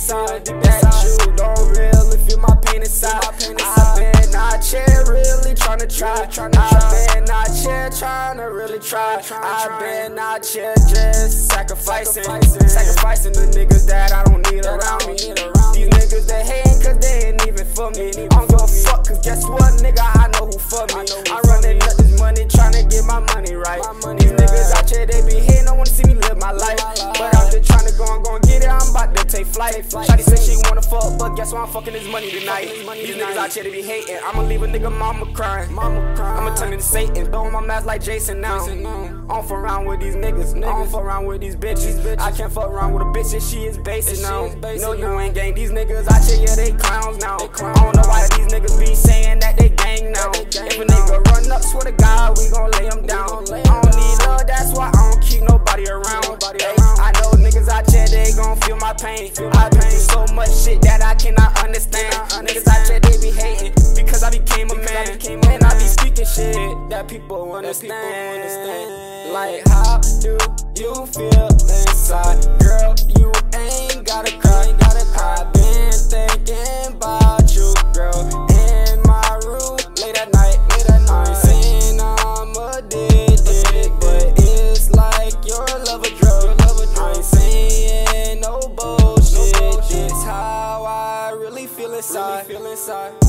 inside. That you don't really feel my pain inside. I've been out here really tryna try. I've been out here tryna really try. I've been out here just sacrificing the niggas that I don't need around me. These niggas they hating cause they ain't even for me. I don't give a fuck cause guess what, nigga, I know who for me. I'm running up this money tryna get my money right. These niggas out here they be hating, don't wanna see me live my life. But I'm just tryna go and get it, I'm about to take flight. Shawty said she wanna fuck, but guess what, I'm fucking this money tonight. These niggas out here they be hating, I'ma leave a nigga mama crying. I'ma turn into Satan, throw my mask like Jason now. I don't fuck around with these niggas, I don't fuck around with these bitches. I can't fuck around with a bitch if she is basic now. No, you ain't gang, these niggas out here, yeah, they clowns now. I don't know why these niggas be saying that they gang now. If a nigga run up, swear to God, we gon' lay him down. I don't need love, that's why I don't keep nobody around. I know niggas out here, they gon' feel my pain. I've been through so much shit that I cannot understand. Niggas out here, they be hating because I became a man. And I be speaking shit that people understand. Like, how do you feel inside? Girl, you ain't gotta cry. I've been thinking about you, girl, in my room late at night. I ain't saying I'm addicted, but it's like your love a drug. I ain't saying no bullshit. It's how I really feel inside.